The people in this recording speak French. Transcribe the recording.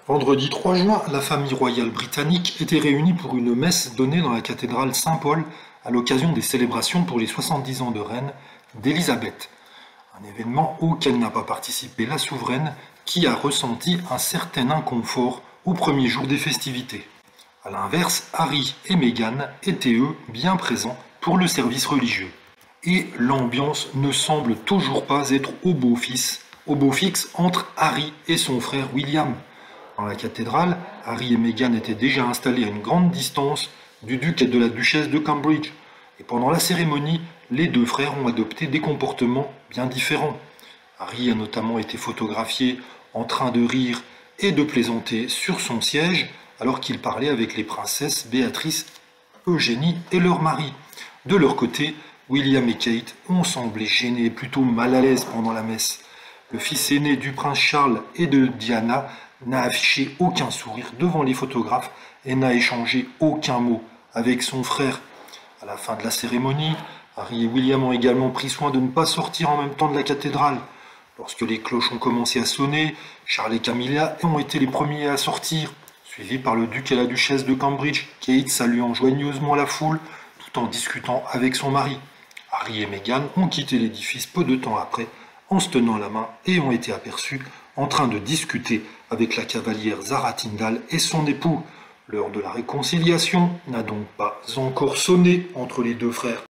Vendredi 3 juin, la famille royale britannique était réunie pour une messe donnée dans la cathédrale Saint-Paul à l'occasion des célébrations pour les 70 ans de règne d'Élisabeth. Un événement auquel n'a pas participé la souveraine qui a ressenti un certain inconfort au premier jour des festivités. A l'inverse, Harry et Meghan étaient eux bien présents pour le service religieux. Et l'ambiance ne semble toujours pas être au beau fixe entre Harry et son frère William. Dans la cathédrale, Harry et Meghan étaient déjà installés à une grande distance du duc et de la duchesse de Cambridge. Et pendant la cérémonie, les deux frères ont adopté des comportements bien différents. Harry a notamment été photographié en train de rire et de plaisanter sur son siège alors qu'il parlait avec les princesses Béatrice, Eugénie et leur mari. De leur côté, William et Kate ont semblé gênés et plutôt mal à l'aise pendant la messe. Le fils aîné du prince Charles et de Diana n'a affiché aucun sourire devant les photographes et n'a échangé aucun mot avec son frère. À la fin de la cérémonie, Harry et William ont également pris soin de ne pas sortir en même temps de la cathédrale. Lorsque les cloches ont commencé à sonner, Charles et Camilla ont été les premiers à sortir, suivis par le duc et la duchesse de Cambridge, Kate saluant joyeusement la foule tout en discutant avec son mari. Harry et Meghan ont quitté l'édifice peu de temps après en se tenant la main et ont été aperçus en train de discuter avec la cavalière Zara Tindall et son époux. L'heure de la réconciliation n'a donc pas encore sonné entre les deux frères.